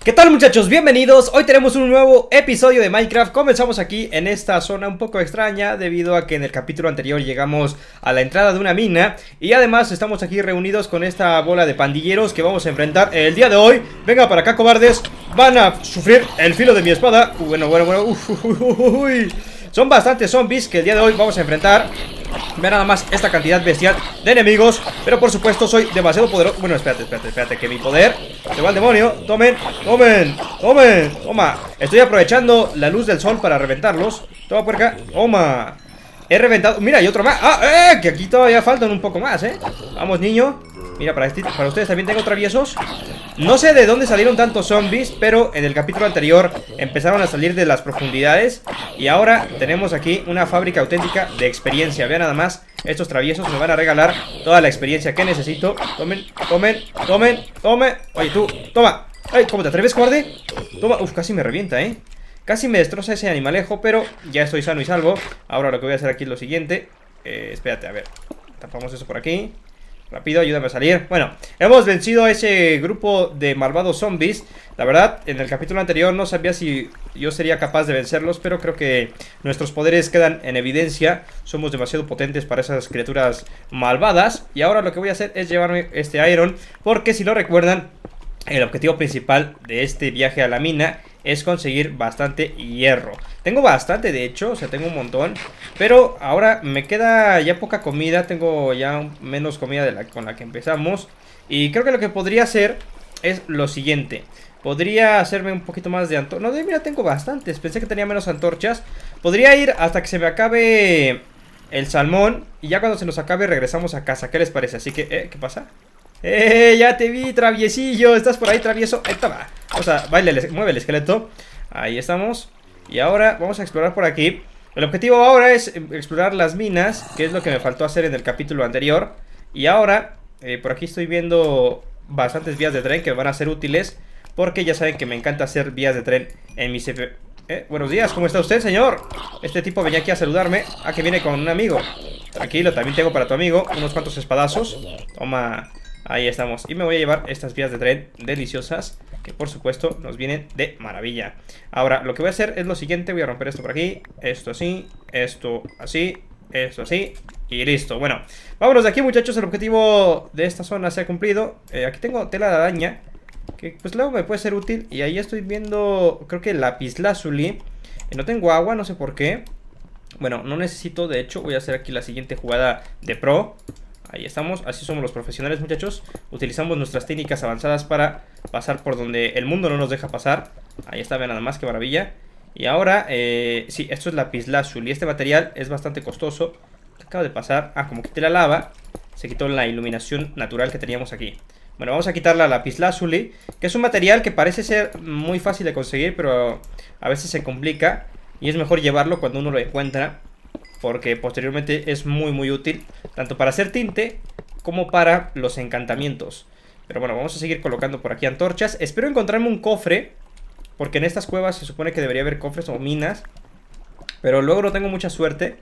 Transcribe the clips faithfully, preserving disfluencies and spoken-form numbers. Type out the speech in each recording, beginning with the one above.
¿Qué tal, muchachos? Bienvenidos. Hoy tenemos un nuevo episodio de Minecraft. Comenzamos aquí en esta zona un poco extraña debido a que en el capítulo anterior llegamos a la entrada de una mina. Y además estamos aquí reunidos con esta bola de pandilleros que vamos a enfrentar el día de hoy. Venga para acá, cobardes. Van a sufrir el filo de mi espada. Uh, bueno, bueno, bueno. Uf, uf, uf, uf, uf. Son bastantes zombies que el día de hoy vamos a enfrentar. Vean nada más esta cantidad bestial de enemigos. Pero por supuesto soy demasiado poderoso. Bueno, espérate, espérate, espérate, que mi poder se va al demonio. Tomen, tomen, tomen. Toma, estoy aprovechando la luz del sol para reventarlos. Toma por acá, toma. He reventado, mira, hay otro más. Ah, eh, que aquí todavía faltan un poco más, eh. Vamos, niño. Mira, para, este, para ustedes también tengo traviesos. No sé de dónde salieron tantos zombies, pero en el capítulo anterior empezaron a salir de las profundidades. Y ahora tenemos aquí una fábrica auténtica de experiencia. Vean nada más, estos traviesos me van a regalar toda la experiencia que necesito. Tomen, tomen, tomen, tomen. Oye, tú, toma. Ay, ¿cómo te atreves, cobarde? Toma, uf, casi me revienta, eh. Casi me destroza ese animalejo, pero ya estoy sano y salvo. Ahora lo que voy a hacer aquí es lo siguiente. eh, Espérate, a ver, tapamos eso por aquí. Rápido, ayúdame a salir. Bueno, hemos vencido a ese grupo de malvados zombies. La verdad, en el capítulo anterior no sabía si yo sería capaz de vencerlos, pero creo que nuestros poderes quedan en evidencia. Somos demasiado potentes para esas criaturas malvadas. Y ahora lo que voy a hacer es llevarme este iron, porque si lo recuerdan, el objetivo principal de este viaje a la mina es conseguir bastante hierro. Tengo bastante, de hecho, o sea, tengo un montón. Pero ahora me queda ya poca comida. Tengo ya menos comida de la con la que empezamos. Y creo que lo que podría hacer es lo siguiente. Podría hacerme un poquito más de antorchas. No, mira, tengo bastantes. Pensé que tenía menos antorchas. Podría ir hasta que se me acabe el salmón. Y ya cuando se nos acabe regresamos a casa. ¿Qué les parece? Así que, eh, ¿qué pasa? ¡Eh! Ya te vi, traviesillo. ¿Estás por ahí, travieso? Ahí está. O sea, baile, mueve el esqueleto. Ahí estamos. Y ahora vamos a explorar por aquí. El objetivo ahora es explorar las minas, que es lo que me faltó hacer en el capítulo anterior. Y ahora, eh, por aquí estoy viendo bastantes vías de tren que van a ser útiles, porque ya saben que me encanta hacer vías de tren en mi C P. Eh, buenos días, ¿cómo está usted, señor? Este tipo venía aquí a saludarme. Ah, que viene con un amigo. Tranquilo, también tengo para tu amigo unos cuantos espadazos. Toma. Ahí estamos, y me voy a llevar estas vías de tren deliciosas, que por supuesto nos vienen de maravilla. Ahora, lo que voy a hacer es lo siguiente. Voy a romper esto por aquí, esto así, esto así, esto así, y listo. Bueno, vámonos de aquí, muchachos. El objetivo de esta zona se ha cumplido. eh, Aquí tengo tela de araña, que pues luego me puede ser útil. Y ahí estoy viendo, creo que lapislázuli. eh, No tengo agua, no sé por qué. Bueno, no necesito, de hecho. Voy a hacer aquí la siguiente jugada de pro. Ahí estamos, así somos los profesionales, muchachos. Utilizamos nuestras técnicas avanzadas para pasar por donde el mundo no nos deja pasar. Ahí está, vean nada más, qué maravilla. Y ahora, eh, sí, esto es lapislázuli. Este material es bastante costoso. ¿Qué acaba de pasar? Ah, como quité la lava, se quitó la iluminación natural que teníamos aquí. Bueno, vamos a quitar la lapislázuli, que es un material que parece ser muy fácil de conseguir, pero a veces se complica. Y es mejor llevarlo cuando uno lo encuentra, porque posteriormente es muy muy útil, tanto para hacer tinte como para los encantamientos. Pero bueno, vamos a seguir colocando por aquí antorchas. Espero encontrarme un cofre, porque en estas cuevas se supone que debería haber cofres o minas, pero luego no tengo mucha suerte.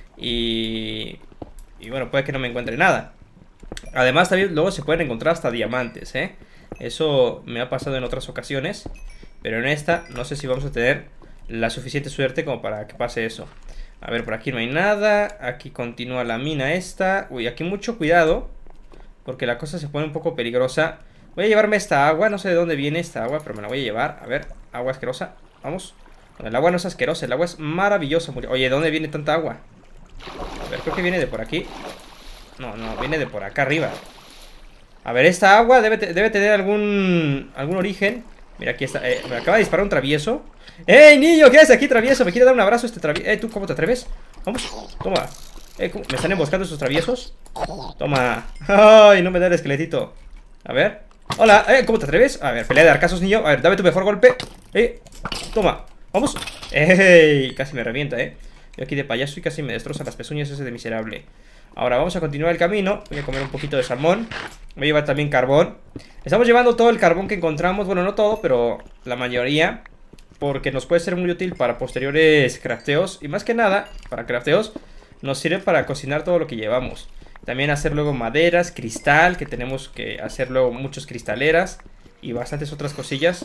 Y, y bueno, puede que no me encuentre nada. Además también luego se pueden encontrar hasta diamantes, ¿eh? Eso me ha pasado en otras ocasiones, pero en esta no sé si vamos a tener la suficiente suerte como para que pase eso. A ver, por aquí no hay nada. Aquí continúa la mina esta. Uy, aquí mucho cuidado, porque la cosa se pone un poco peligrosa. Voy a llevarme esta agua. No sé de dónde viene esta agua, pero me la voy a llevar. A ver, agua asquerosa. Vamos. Bueno, el agua no es asquerosa, el agua es maravillosa. Oye, ¿de dónde viene tanta agua? A ver, creo que viene de por aquí. No, no, viene de por acá arriba. A ver, esta agua debe, debe tener algún, algún origen. Mira, aquí está, eh, me acaba de disparar un travieso. ¡Ey, niño! ¿Qué haces aquí, travieso? ¿Me quiere dar un abrazo este travieso? ¡Eh, tú! ¿Cómo te atreves? Vamos, toma. Eh, ¿me están emboscando esos traviesos? Toma. ¡Ay, no me da el esqueletito! A ver. ¡Hola! ¡Eh, cómo te atreves! A ver, pelea de arcasos, niño. A ver, dame tu mejor golpe. ¡Eh! Toma. Vamos. ¡Ey! Casi me revienta, ¿eh? Yo aquí de payaso y casi me destroza las pezuñas ese de miserable. Ahora vamos a continuar el camino. Voy a comer un poquito de salmón. Voy a llevar también carbón. Estamos llevando todo el carbón que encontramos. Bueno, no todo, pero la mayoría, porque nos puede ser muy útil para posteriores crafteos. Y más que nada, para crafteos, nos sirve para cocinar todo lo que llevamos. También hacer luego maderas, cristal, que tenemos que hacer luego muchos cristaleras y bastantes otras cosillas.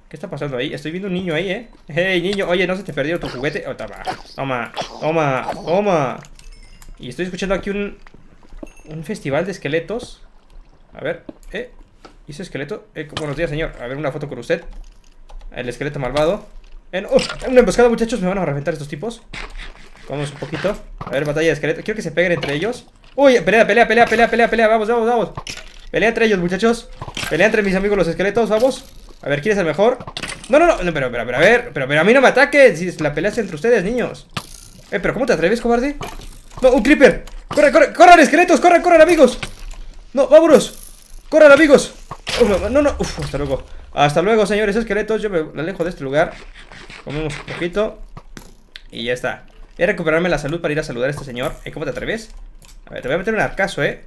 ¿Qué está pasando ahí? Estoy viendo un niño ahí, ¿eh? Hey, niño, oye, ¿no se te perdió tu juguete? Oh, toma, toma, toma, toma. Y estoy escuchando aquí un... Un festival de esqueletos. A ver, ¿eh? ¿Y ese esqueleto? Eh, buenos días, señor. A ver, una foto con usted. El esqueleto malvado. Eh, no, oh, una emboscada, muchachos. Me van a reventar estos tipos. Vamos un poquito. A ver, batalla de esqueletos. Quiero que se peguen entre ellos. Uy, pelea, pelea, pelea, pelea, pelea, pelea. Vamos, vamos, vamos. Pelea entre ellos, muchachos. Pelea entre mis amigos los esqueletos, vamos. A ver, ¿quién es el mejor? No, no, no, no pero, pero, pero, a ver. Pero, pero a mí no me ataquen. Si la pelea es entre ustedes, niños. Eh, pero ¿cómo te atreves, cobarde? No, un creeper. Corre, corre, corran, esqueletos, corran, corran, amigos. No, vámonos. Corran, amigos. Uf, no, no, uf, hasta luego. Hasta luego, señores esqueletos. Yo me alejo de este lugar. Comemos un poquito. Y ya está. Voy a recuperarme la salud para ir a saludar a este señor. ¿Eh? ¿Cómo te atreves? A ver, te voy a meter un arcazo, ¿eh?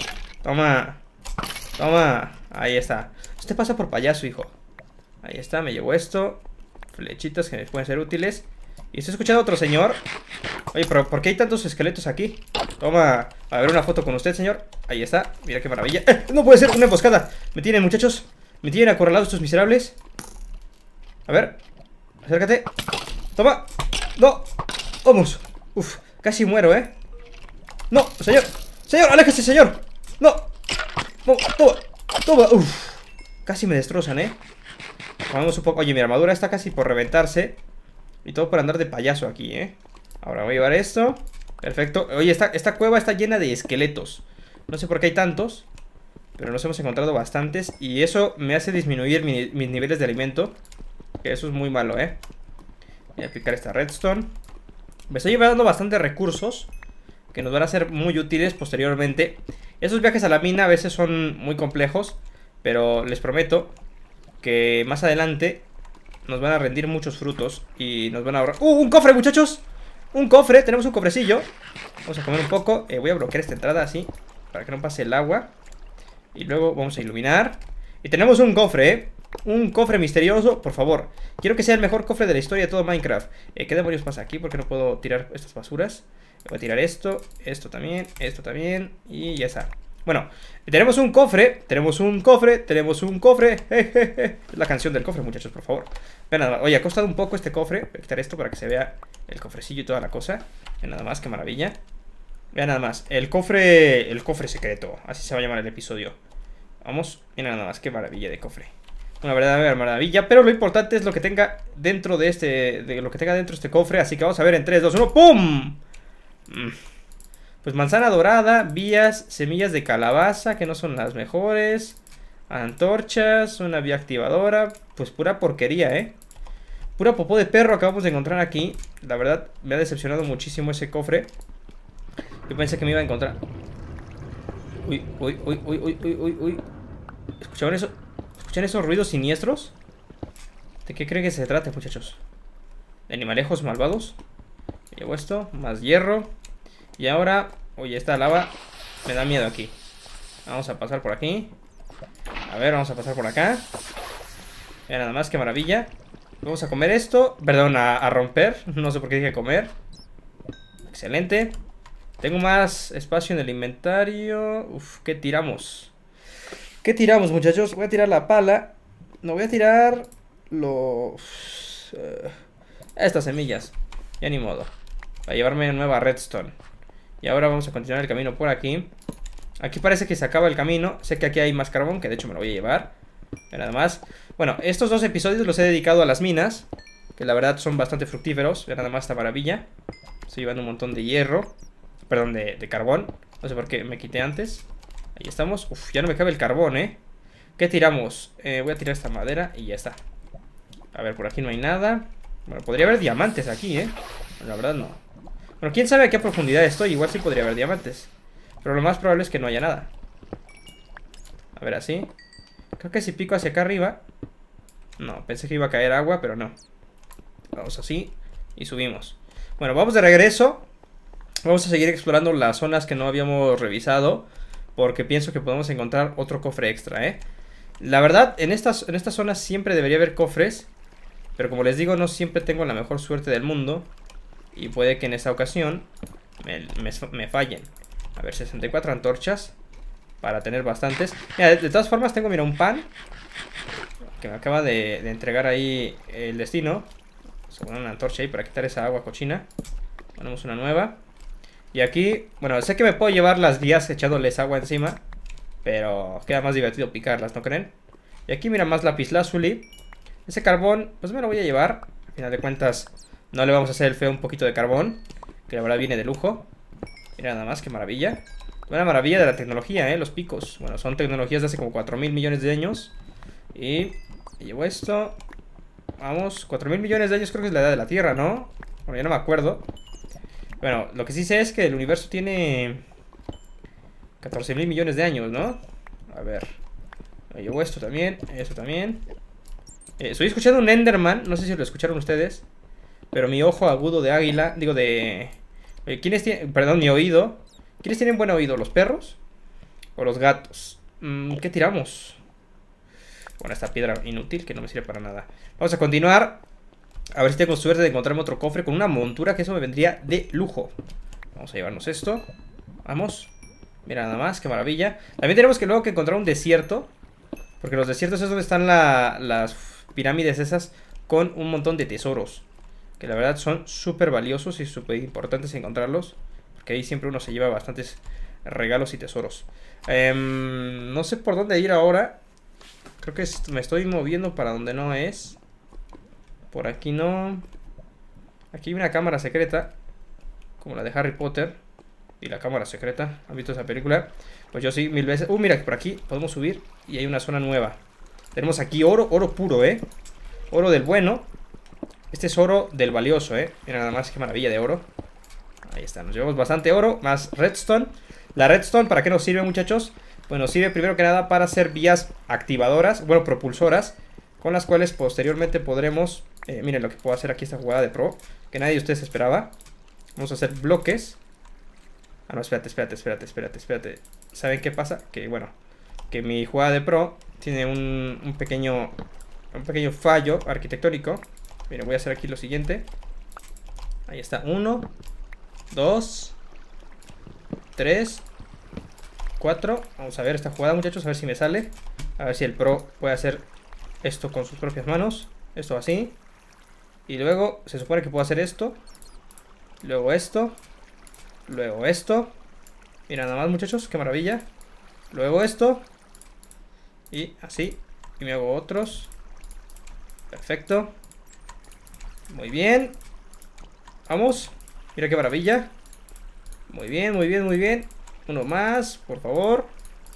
Toma. Toma. Ahí está. Este pasa por payaso, hijo. Ahí está, me llevo esto. Flechitas que me pueden ser útiles. Y estoy escuchando a otro señor. Oye, pero ¿por qué hay tantos esqueletos aquí? Toma, a ver una foto con usted, señor. Ahí está, mira qué maravilla. ¡Eh! No puede ser, una emboscada. Me tienen, muchachos. Me tienen acorralados estos miserables. A ver, acércate. Toma. No. Vamos. Uf, casi muero, ¿eh? No, señor. Señor, aléjese, señor. No. No, toma. Toma. Uf. Casi me destrozan, ¿eh? Vamos un poco. Oye, mi armadura está casi por reventarse. Y todo por andar de payaso aquí, ¿eh? Ahora voy a llevar esto. Perfecto. Oye, esta, esta cueva está llena de esqueletos. No sé por qué hay tantos, pero nos hemos encontrado bastantes. Y eso me hace disminuir mi, mis niveles de alimento. Que eso es muy malo, ¿eh? Voy a aplicar esta redstone. Me estoy llevando bastantes recursos que nos van a ser muy útiles posteriormente. Esos viajes a la mina a veces son muy complejos, pero les prometo que más adelante nos van a rendir muchos frutos y nos van a ahorrar. ¡Uh! ¡Un cofre, muchachos! Un cofre, tenemos un cofrecillo. Vamos a comer un poco. eh, Voy a bloquear esta entrada así, para que no pase el agua. Y luego vamos a iluminar. Y tenemos un cofre, ¿eh? Un cofre misterioso, por favor. Quiero que sea el mejor cofre de la historia de todo Minecraft. eh, ¿Qué demonios pasa aquí? ¿Por qué no puedo tirar estas basuras? Voy a tirar esto, esto también, esto también. Y ya está. Bueno, tenemos un cofre, tenemos un cofre, tenemos un cofre. Es la canción del cofre, muchachos, por favor. Vean nada más. Oye, ha costado un poco este cofre. Voy a quitar esto para que se vea el cofrecillo y toda la cosa. Vean nada más, qué maravilla. Vean nada más, el cofre, el cofre secreto. Así se va a llamar el episodio. Vamos, vean nada más, qué maravilla de cofre. Una verdadera maravilla, pero lo importante es lo que tenga dentro de este, de lo que tenga dentro de este cofre. Así que vamos a ver en tres, dos, uno, ¡pum! Mm. Pues manzana dorada, vías, semillas de calabaza, que no son las mejores. Antorchas, una vía activadora. Pues pura porquería, ¿eh? Pura popó de perro acabamos de encontrar aquí. La verdad, me ha decepcionado muchísimo ese cofre. Yo pensé que me iba a encontrar. Uy, uy, uy, uy, uy, uy, uy, uy. ¿Escuchaban eso? ¿Escuchan esos ruidos siniestros? ¿De qué creen que se trata, muchachos? ¿De animalejos malvados? Llevo esto, más hierro. Y ahora, oye, esta lava me da miedo aquí. Vamos a pasar por aquí. A ver, vamos a pasar por acá. Mira, nada más, qué maravilla. Vamos a comer esto. Perdón, a, a romper. No sé por qué dije comer. Excelente. Tengo más espacio en el inventario. Uf, ¿qué tiramos? ¿Qué tiramos, muchachos? Voy a tirar la pala. No, voy a tirar los... Uh, estas semillas. Ya ni modo. Para llevarme una nueva redstone. Y ahora vamos a continuar el camino por aquí. Aquí parece que se acaba el camino. Sé que aquí hay más carbón, que de hecho me lo voy a llevar. Pero nada más. Bueno, estos dos episodios los he dedicado a las minas, que la verdad son bastante fructíferos. Vean nada más esta maravilla. Estoy llevando un montón de hierro. Perdón, de, de carbón. No sé por qué me quité antes. Ahí estamos. Uf, ya no me cabe el carbón, ¿eh? ¿Qué tiramos? Eh, voy a tirar esta madera y ya está. A ver, por aquí no hay nada. Bueno, podría haber diamantes aquí, ¿eh? La verdad no. Bueno, quién sabe a qué profundidad estoy. Igual sí podría haber diamantes. Pero lo más probable es que no haya nada. A ver, así. Creo que si pico hacia acá arriba. No, pensé que iba a caer agua, pero no. Vamos así y subimos. Bueno, vamos de regreso. Vamos a seguir explorando las zonas que no habíamos revisado, porque pienso que podemos encontrar otro cofre extra, ¿eh? La verdad, en estas, en estas zonas siempre debería haber cofres, pero como les digo, no siempre tengo la mejor suerte del mundo. Y puede que en esta ocasión me, me, me fallen. A ver, sesenta y cuatro antorchas para tener bastantes. Mira, de, de todas formas tengo, mira, un pan que me acaba de, de entregar ahí el destino. Vamos a poner una antorcha ahí para quitar esa agua cochina. Ponemos una nueva. Y aquí, bueno, sé que me puedo llevar las vías echándoles agua encima, pero queda más divertido picarlas, ¿no creen? Y aquí mira, más lapislázuli. Ese carbón, pues me lo voy a llevar. Al final de cuentas, no le vamos a hacer el feo un poquito de carbón, que la verdad viene de lujo. Mira nada más, qué maravilla. Una maravilla de la tecnología, ¿eh? Los picos. Bueno, son tecnologías de hace como cuatro mil millones de años. Y me llevo esto. Vamos, cuatro mil millones de años creo que es la edad de la Tierra, ¿no? Bueno, ya no me acuerdo. Bueno, lo que sí sé es que el universo tiene catorce mil millones de años, ¿no? A ver. Me llevo esto también, esto también. Eh, estoy escuchando un Enderman, no sé si lo escucharon ustedes. Pero mi ojo agudo de águila, digo de... Eh, ¿Quiénes tienen? Perdón, mi oído. ¿Quiénes tienen buen oído? ¿Los perros? ¿O los gatos? Mm, ¿Qué tiramos? Bueno, esta piedra inútil que no me sirve para nada. Vamos a continuar. A ver si tengo suerte de encontrarme otro cofre con una montura, que eso me vendría de lujo. Vamos a llevarnos esto. Vamos. Mira nada más, qué maravilla. También tenemos que luego que encontrar un desierto, porque los desiertos es donde están la, las pirámides esas con un montón de tesoros, que la verdad son súper valiosos y súper importantes encontrarlos, porque ahí siempre uno se lleva bastantes regalos y tesoros. eh, No sé por dónde ir ahora. Creo que me estoy moviendo para donde no es. Por aquí no. Aquí hay una cámara secreta, como la de Harry Potter y la cámara secreta. ¿Han visto esa película? Pues yo sí, mil veces. Uh, mira, que por aquí podemos subir y hay una zona nueva. Tenemos aquí oro, oro puro, eh. Oro del bueno. Este es oro del valioso, eh. Mira nada más, qué maravilla de oro. Ahí está, nos llevamos bastante oro. Más redstone. La redstone, ¿para qué nos sirve, muchachos? Pues nos sirve primero que nada para hacer vías activadoras, bueno, propulsoras, con las cuales posteriormente podremos... Eh, miren lo que puedo hacer aquí, esta jugada de pro, que nadie de ustedes esperaba. Vamos a hacer bloques. Ah, no, espérate, espérate, espérate, espérate, espérate. ¿Saben qué pasa? Que, bueno, que mi jugada de pro tiene un, un pequeño un pequeño fallo arquitectónico. Miren, voy a hacer aquí lo siguiente. Ahí está, uno, dos, tres, cuatro. Vamos a ver esta jugada, muchachos, a ver si me sale. A ver si el pro puede hacer esto con sus propias manos. Esto así. Y luego se supone que puedo hacer esto. Luego esto. Luego esto. Mira nada más, muchachos, qué maravilla. Luego esto. Y así. Y me hago otros. Perfecto. Muy bien. Vamos. Mira qué maravilla. Muy bien, muy bien, muy bien. Uno más, por favor.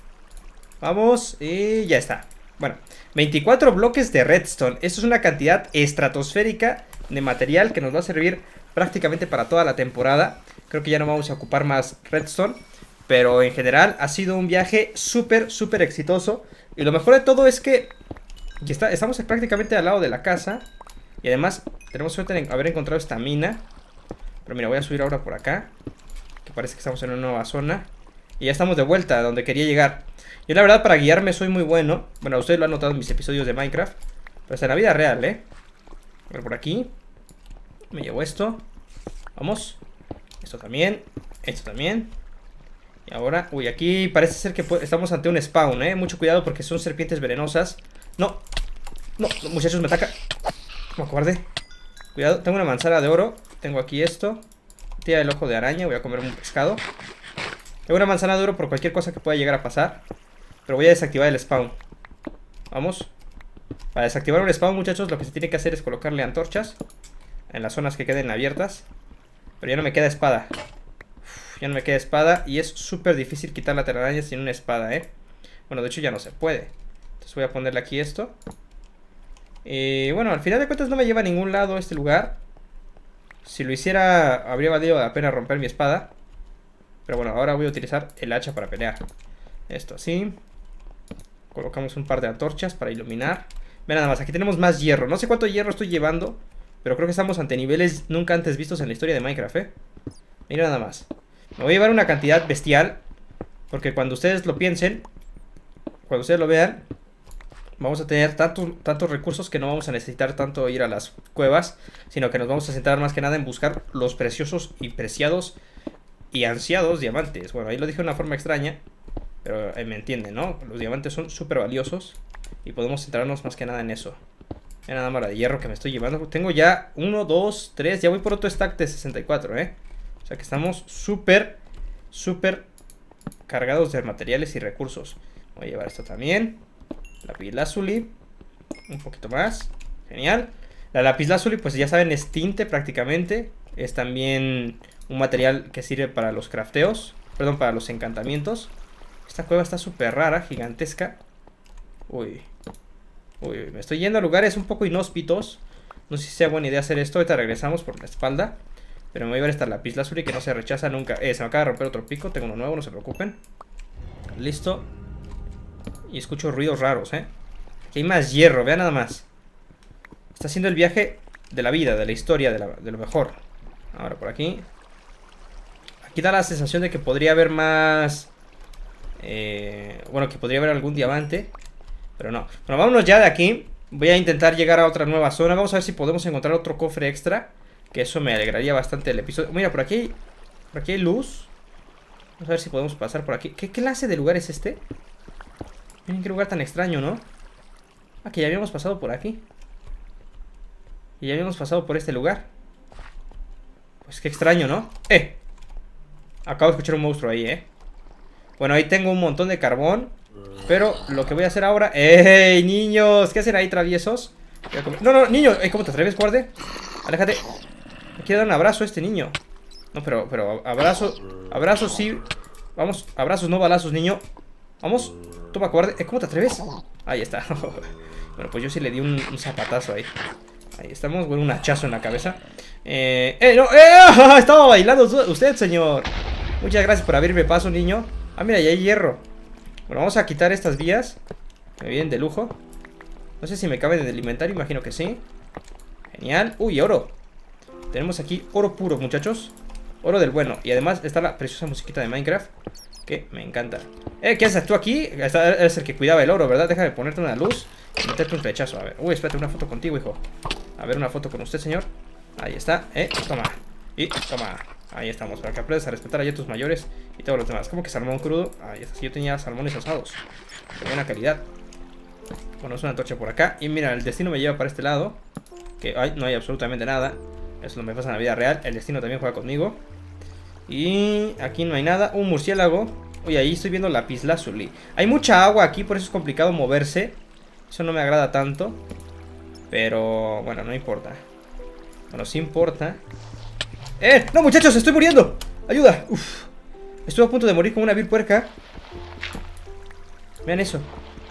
Vamos. Y ya está. Bueno, veinticuatro bloques de redstone. Esto es una cantidad estratosférica de material que nos va a servir prácticamente para toda la temporada. Creo que ya no vamos a ocupar más redstone, pero en general ha sido un viaje súper, súper exitoso. Y lo mejor de todo es que ya está, estamos prácticamente al lado de la casa. Y además tenemos suerte de haber encontrado esta mina. Pero mira, voy a subir ahora por acá, que parece que estamos en una nueva zona. Y ya estamos de vuelta a donde quería llegar. Yo la verdad para guiarme soy muy bueno. Bueno, ustedes lo han notado en mis episodios de Minecraft, pero hasta en la vida real, ¿eh? A ver, por aquí me llevo esto. Vamos. Esto también. Esto también. Y ahora, uy, aquí parece ser que estamos ante un spawn, ¿eh? Mucho cuidado porque son serpientes venenosas. No, no, no, muchachos, me ataca. Me acordé. Cuidado, tengo una manzana de oro. Tengo aquí esto. Tira el ojo de araña, voy a comer un pescado. Tengo una manzana de oro por cualquier cosa que pueda llegar a pasar. Pero voy a desactivar el spawn. Vamos. Para desactivar un spawn, muchachos, lo que se tiene que hacer es colocarle antorchas en las zonas que queden abiertas. Pero ya no me queda espada. Uf, ya no me queda espada. Y es súper difícil quitar la telaraña sin una espada, ¿eh? Bueno, de hecho ya no se puede. Entonces voy a ponerle aquí esto. Y bueno, al final de cuentas no me lleva a ningún lado este lugar. Si lo hiciera, habría valido la pena romper mi espada. Pero bueno, ahora voy a utilizar el hacha para pelear. Esto así. Colocamos un par de antorchas para iluminar. Vean nada más, aquí tenemos más hierro. No sé cuánto hierro estoy llevando, pero creo que estamos ante niveles nunca antes vistos en la historia de Minecraft, ¿eh? Mira nada más. Me voy a llevar una cantidad bestial, porque cuando ustedes lo piensen, cuando ustedes lo vean, vamos a tener tantos, tantos recursos que no vamos a necesitar tanto ir a las cuevas, sino que nos vamos a centrar más que nada en buscar los preciosos y preciados y ansiados diamantes. Bueno, ahí lo dije de una forma extraña, Pero eh, me entienden, ¿no? Los diamantes son súper valiosos y podemos centrarnos más que nada en eso. Mira nada más la de hierro que me estoy llevando. Tengo ya uno, dos, tres. Ya voy por otro stack de sesenta y cuatro, ¿eh? O sea que estamos súper, súper cargados de materiales y recursos. Voy a llevar esto también. Lapislázuli. Un poquito más. Genial. La lapislázuli, pues ya saben, es tinte prácticamente. Es también un material que sirve para los crafteos. Perdón, para los encantamientos. Esta cueva está súper rara, gigantesca. Uy. Uy, me estoy yendo a lugares un poco inhóspitos. No sé si sea buena idea hacer esto. Ahorita regresamos por la espalda. Pero me voy a llevar esta lapislázuli que no se rechaza nunca. Eh, se me acaba de romper otro pico. Tengo uno nuevo, no se preocupen. Listo. Y escucho ruidos raros, eh. Aquí hay más hierro, vean nada más. Está haciendo el viaje de la vida, de la historia, de, la, de lo mejor. Ahora por aquí. Aquí da la sensación de que podría haber más... Eh, bueno, que podría haber algún diamante. Pero no. Bueno, vámonos ya de aquí. Voy a intentar llegar a otra nueva zona. Vamos a ver si podemos encontrar otro cofre extra. Que eso me alegraría bastante el episodio. Mira, por aquí hay, por aquí hay luz. Vamos a ver si podemos pasar por aquí. ¿Qué clase de lugar es este? Miren qué lugar tan extraño, ¿no? Ah, que ya habíamos pasado por aquí. Y ya habíamos pasado por este lugar. Pues qué extraño, ¿no? ¡Eh! Acabo de escuchar un monstruo ahí, ¿eh? Bueno, ahí tengo un montón de carbón. Pero lo que voy a hacer ahora... ¡Ey, niños! ¿Qué hacen ahí, traviesos? No, no, niño. ¿Cómo te atreves, guarde? Aléjate. Me quiere dar un abrazo a este niño. No, pero, pero abrazo. Abrazos, sí. Vamos, abrazos, no balazos, niño. Vamos. Toma, guarde. Eh, ¿Cómo te atreves? Ahí está. Bueno, pues yo sí le di un, un zapatazo ahí. Ahí estamos, bueno, un hachazo en la cabeza. Eh, eh, no, eh, estaba bailando usted, señor. Muchas gracias por abrirme paso, niño. Ah, mira, ya hay hierro. Bueno, vamos a quitar estas vías. Me vienen de lujo. No sé si me caben en el inventario, imagino que sí. Genial. Uy, oro. Tenemos aquí oro puro, muchachos. Oro del bueno. Y además está la preciosa musiquita de Minecraft, que me encanta. Eh, ¿qué haces tú aquí? Eres el que cuidaba el oro, ¿verdad? Déjame ponerte una luz y meterte un flechazo. A ver. Uy, espérate, una foto contigo, hijo. A ver, una foto con usted, señor. Ahí está. Eh, toma. Y toma. Ahí estamos, para que aprendas a respetar a tus mayores y todos los demás. ¿Cómo que salmón crudo? Ahí está. Yo tenía salmones asados de buena calidad. Bueno, es una antorcha por acá. Y mira, el destino me lleva para este lado. Que ay, no hay absolutamente nada. Eso no me pasa en la vida real. El destino también juega conmigo. Y aquí no hay nada. Un murciélago. Oye, ahí estoy viendo lapislázuli. Hay mucha agua aquí, por eso es complicado moverse. Eso no me agrada tanto. Pero bueno, no importa. Bueno, sí importa. ¡Eh! ¡No, muchachos! ¡Estoy muriendo! ¡Ayuda! Uf. Estuve a punto de morir con una vil puerca. Vean eso.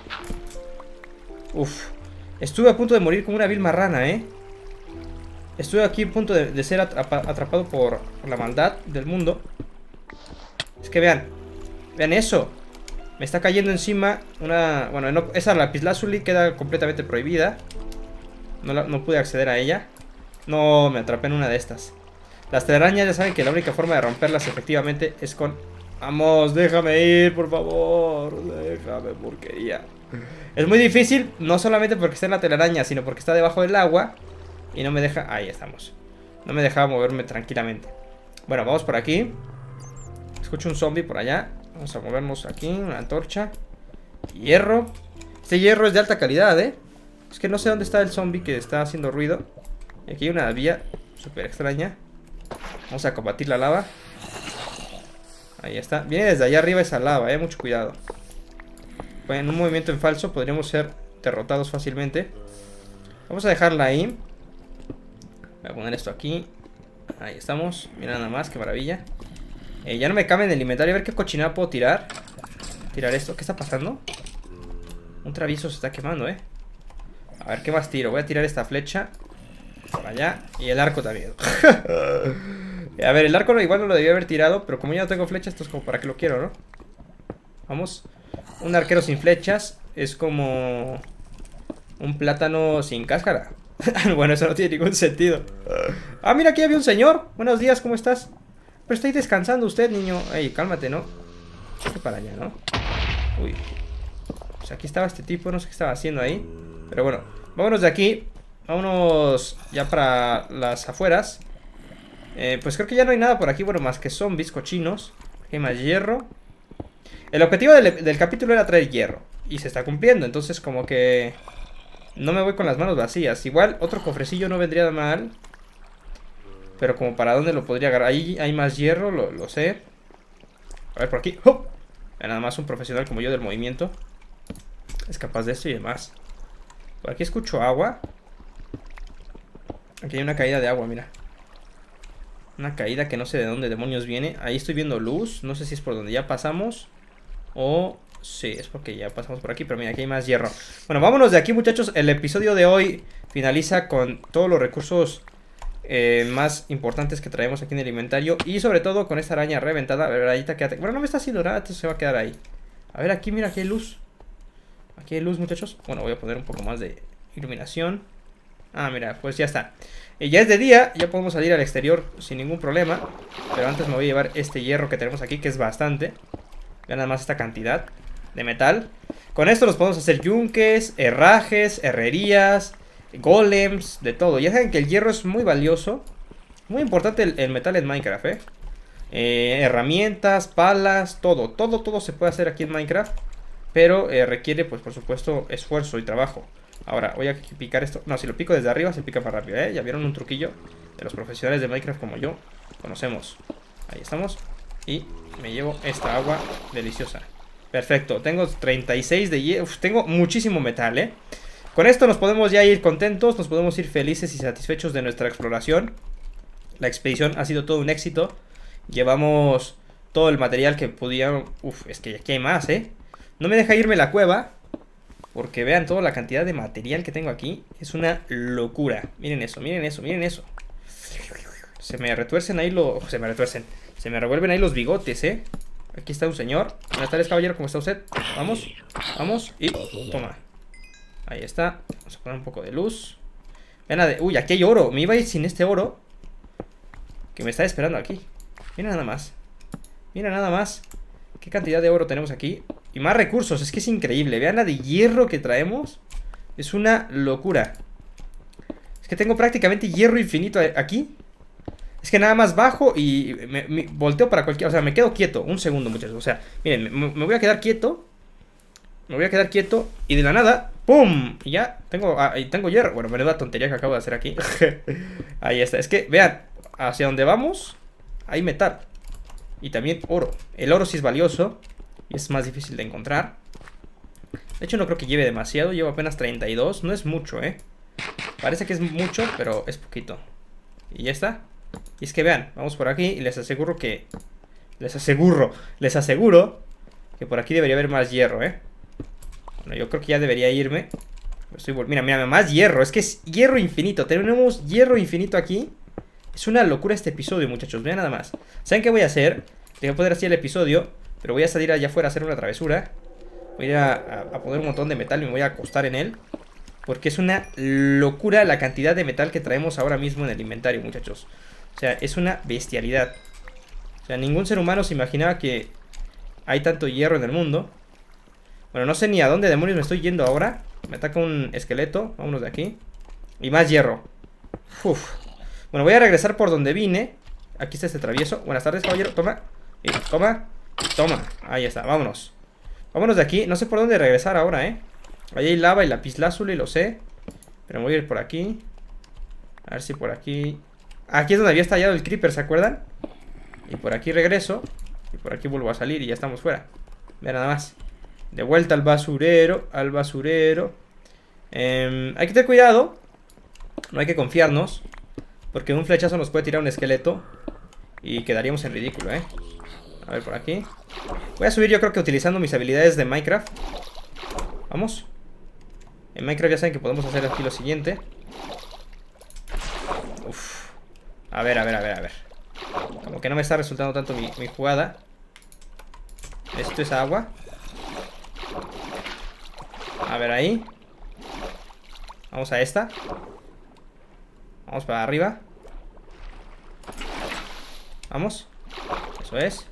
Uf. Estuve a punto de morir con una vil marrana, ¿eh? Estuve aquí a punto de, de ser atrapa, atrapado por, por la maldad del mundo. Es que vean. Vean eso. Me está cayendo encima una... Bueno, no, esa lapislázuli queda completamente prohibida. No, la, no pude acceder a ella. No, me atrapé en una de estas. Las telarañas ya saben que la única forma de romperlas efectivamente es con... Vamos, déjame ir, por favor. Déjame, porquería. Es muy difícil, no solamente porque está en la telaraña, sino porque está debajo del agua. Y no me deja... Ahí estamos. No me dejaba moverme tranquilamente. Bueno, vamos por aquí. Escucho un zombie por allá. Vamos a movernos aquí, una antorcha. Hierro. Este hierro es de alta calidad, ¿eh? Es que no sé dónde está el zombie que está haciendo ruido. Y aquí hay una vía súper extraña. Vamos a combatir la lava. Ahí está. Viene desde allá arriba esa lava, eh. Mucho cuidado. Bueno, en un movimiento en falso podríamos ser derrotados fácilmente. Vamos a dejarla ahí. Voy a poner esto aquí. Ahí estamos. Mira nada más, qué maravilla. eh, Ya no me cabe en el inventario. A ver qué cochinada puedo tirar. Tirar esto. ¿Qué está pasando? Un travieso se está quemando, eh. A ver qué más tiro. Voy a tirar esta flecha por allá. Y el arco también. A ver, el arco igual no lo debía haber tirado, pero como ya no tengo flechas, esto es como para qué lo quiero, ¿no? Vamos. Un arquero sin flechas es como un plátano sin cáscara. Bueno, eso no tiene ningún sentido. Ah, mira, aquí había un señor. Buenos días, ¿cómo estás? Pero estoy descansando usted, niño. Ey, cálmate, ¿no? Vete para allá, ¿no? Uy. Pues aquí estaba este tipo, no sé qué estaba haciendo ahí. Pero bueno, vámonos de aquí. Vámonos ya para las afueras. eh, Pues creo que ya no hay nada por aquí, bueno, más que zombies, cochinos. Aquí hay más hierro. El objetivo del, del capítulo era traer hierro. Y se está cumpliendo, entonces como que... no me voy con las manos vacías. Igual otro cofrecillo no vendría mal. Pero como para dónde lo podría agarrar. Ahí hay más hierro, lo, lo sé. A ver por aquí. ¡Oh! Nada más un profesional como yo del movimiento es capaz de esto y demás. Por aquí escucho agua. Aquí hay una caída de agua, mira. Una caída que no sé de dónde demonios viene. Ahí estoy viendo luz. No sé si es por donde ya pasamos o... sí, es porque ya pasamos por aquí. Pero mira, aquí hay más hierro. Bueno, vámonos de aquí, muchachos. El episodio de hoy finaliza con todos los recursos eh, más importantes que traemos aquí en el inventario. Y sobre todo con esta araña reventada. A ver, ahí está, quédate. Bueno, no me está haciendo nada, entonces se va a quedar ahí. A ver, aquí, mira, aquí hay luz. Aquí hay luz, muchachos. Bueno, voy a poner un poco más de iluminación. Ah, mira, pues ya está. Y ya es de día, ya podemos salir al exterior sin ningún problema. Pero antes me voy a llevar este hierro que tenemos aquí, que es bastante. Vean nada más esta cantidad de metal. Con esto nos podemos hacer yunques, herrajes, herrerías, golems, de todo. Ya saben que el hierro es muy valioso. Muy importante el, el metal en Minecraft, ¿eh? Eh, herramientas, palas, todo. Todo, todo se puede hacer aquí en Minecraft. Pero eh, requiere, pues por supuesto, esfuerzo y trabajo. Ahora, voy a picar esto. No, si lo pico desde arriba se pica más rápido, ¿eh? Ya vieron un truquillo de los profesionales de Minecraft como yo. Conocemos. Ahí estamos. Y me llevo esta agua deliciosa. Perfecto, tengo treinta y seis de hierro. Tengo muchísimo metal, ¿eh? Con esto nos podemos ya ir contentos. Nos podemos ir felices y satisfechos de nuestra exploración. La expedición ha sido todo un éxito. Llevamos todo el material que podíamos... Uf, es que aquí hay más, ¿eh? No me deja irme la cueva, porque vean toda la cantidad de material que tengo aquí. Es una locura. Miren eso, miren eso, miren eso. Se me retuercen ahí los... Se me retuercen. Se me revuelven ahí los bigotes, ¿eh? Aquí está un señor. Buenas tardes, caballero, ¿cómo está usted? Vamos, vamos y toma. Ahí está. Vamos a poner un poco de luz. Vean, de... uy, aquí hay oro. Me iba a ir sin este oro que me está esperando aquí. Mira nada más. Mira nada más qué cantidad de oro tenemos aquí. Y más recursos, es que es increíble. Vean la de hierro que traemos. Es una locura. Es que tengo prácticamente hierro infinito aquí. Es que nada más bajo y me, me volteo para cualquier... O sea, me quedo quieto. Un segundo, muchachos. O sea, miren, me, me voy a quedar quieto. Me voy a quedar quieto. Y de la nada, ¡pum! Y ya tengo, ah, tengo hierro. Bueno, menuda tontería que acabo de hacer aquí. Ahí está. Es que, vean, hacia donde vamos hay metal. Y también oro. El oro sí es valioso. Y es más difícil de encontrar. De hecho no creo que lleve demasiado. Llevo apenas treinta y dos. No es mucho, eh. Parece que es mucho, pero es poquito. Y ya está. Y es que vean, vamos por aquí y les aseguro que... Les aseguro, les aseguro que por aquí debería haber más hierro, eh. Bueno, yo creo que ya debería irme. Estoy mira, mira, más hierro. Es que es hierro infinito. Tenemos hierro infinito aquí. Es una locura este episodio, muchachos. Vean nada más. ¿Saben qué voy a hacer? Voy a poner así el episodio, pero voy a salir allá afuera a hacer una travesura. Voy a, a, a poner un montón de metal y me voy a acostar en él. Porque es una locura la cantidad de metal que traemos ahora mismo en el inventario, muchachos. O sea, es una bestialidad. O sea, ningún ser humano se imaginaba que hay tanto hierro en el mundo. Bueno, no sé ni a dónde demonios me estoy yendo ahora. Me ataca un esqueleto. Vámonos de aquí. Y más hierro. Uf. Bueno, voy a regresar por donde vine. Aquí está este travieso. Buenas tardes, caballero. Toma. Y toma. Y toma. Ahí está. Vámonos. Vámonos de aquí. No sé por dónde regresar ahora, ¿eh? Ahí hay lava y lapislázuli, lo sé. Pero me voy a ir por aquí. A ver si por aquí... Aquí es donde había estallado el creeper, ¿se acuerdan? Y por aquí regreso. Y por aquí vuelvo a salir y ya estamos fuera. Vean nada más. De vuelta al basurero. Al basurero. eh, Hay que tener cuidado. No hay que confiarnos. Porque un flechazo nos puede tirar un esqueleto y quedaríamos en ridículo, ¿eh? A ver por aquí. Voy a subir yo creo que utilizando mis habilidades de Minecraft. Vamos. En Minecraft ya saben que podemos hacer aquí lo siguiente. Uf. A ver, a ver, a ver, a ver. Como que no me está resultando tanto mi, mi jugada. Esto es agua. A ver ahí. Vamos a esta. Vamos para arriba. Vamos. Eso es.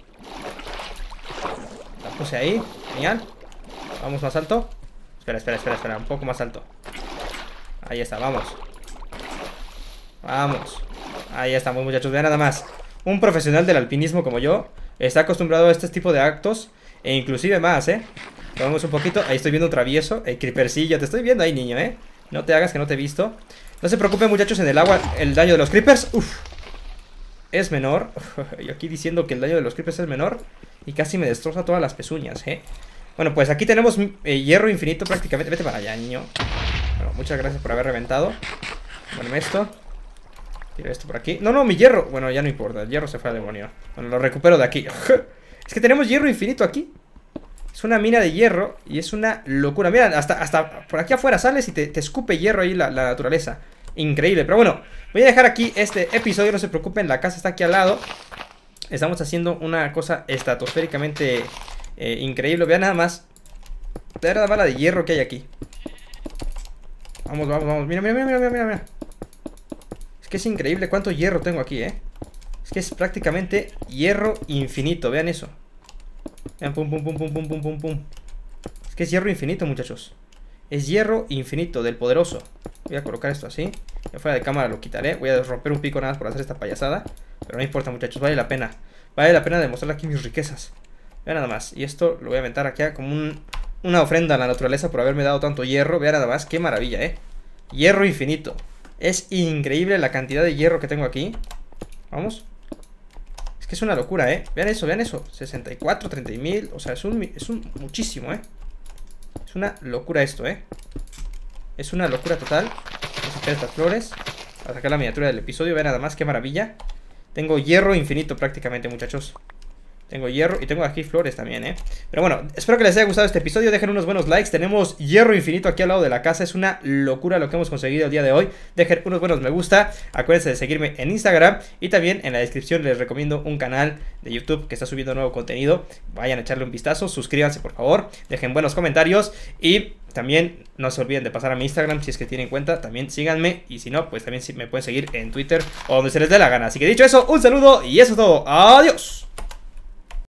La puse ahí. Genial. Vamos más alto. Espera, espera, espera, espera. Un poco más alto. Ahí está, vamos. Vamos. Ahí estamos, muchachos. Vean nada más. Un profesional del alpinismo como yo está acostumbrado a este tipo de actos. E inclusive más, ¿eh? Vamos un poquito. Ahí estoy viendo un travieso. El creepercillo. Te estoy viendo ahí, niño, ¿eh? No te hagas que no te he visto. No se preocupen, muchachos, en el agua el daño de los creepers. Uf. Es menor. Y aquí diciendo que el daño de los creepers es menor. Y casi me destroza todas las pezuñas, ¿eh? Bueno, pues aquí tenemos eh, hierro infinito prácticamente. Vete para allá, niño. Bueno, muchas gracias por haber reventado. Bueno, esto. Tiro esto por aquí. No, no, mi hierro. Bueno, ya no importa. El hierro se fue al demonio. Bueno, lo recupero de aquí. Es que tenemos hierro infinito aquí. Es una mina de hierro. Y es una locura. Mira, hasta, hasta por aquí afuera sales y te, te escupe hierro ahí la, la naturaleza. Increíble. Pero bueno, voy a dejar aquí este episodio. No se preocupen, la casa está aquí al lado. Estamos haciendo una cosa estratosféricamente eh, increíble. Vean nada más. Vean nada más la de hierro que hay aquí. Vamos, vamos, vamos. Mira, mira, mira, mira, mira, mira. Es que es increíble cuánto hierro tengo aquí, ¿eh? Es que es prácticamente hierro infinito. Vean eso. Vean, pum, pum, pum, pum, pum, pum, pum, pum. Es que es hierro infinito, muchachos. Es hierro infinito del poderoso. Voy a colocar esto así. Ya fuera de cámara lo quitaré. Voy a romper un pico nada más por hacer esta payasada. Pero no importa, muchachos, vale la pena. Vale la pena demostrar aquí mis riquezas. Vean nada más. Y esto lo voy a aventar aquí como un, una ofrenda a la naturaleza por haberme dado tanto hierro. Vean nada más, qué maravilla, eh. Hierro infinito. Es increíble la cantidad de hierro que tengo aquí. Vamos. Es que es una locura, eh. Vean eso, vean eso. sesenta y cuatro, treinta mil. O sea, es un, es un muchísimo, eh. Es una locura esto, eh. Es una locura total. Vamos a sacar estas flores. Vamos a sacar la miniatura del episodio. Vean nada más, qué maravilla. Tengo hierro infinito prácticamente, muchachos. Tengo hierro y tengo aquí flores también, ¿eh? Pero bueno, espero que les haya gustado este episodio. Dejen unos buenos likes. Tenemos hierro infinito aquí al lado de la casa. Es una locura lo que hemos conseguido el día de hoy. Dejen unos buenos me gusta. Acuérdense de seguirme en Instagram. Y también en la descripción les recomiendo un canal de YouTube que está subiendo nuevo contenido. Vayan a echarle un vistazo. Suscríbanse, por favor. Dejen buenos comentarios. Y también no se olviden de pasar a mi Instagram si es que tienen cuenta. También síganme. Y si no, pues también me pueden seguir en Twitter o donde se les dé la gana. Así que dicho eso, un saludo y eso es todo. Adiós.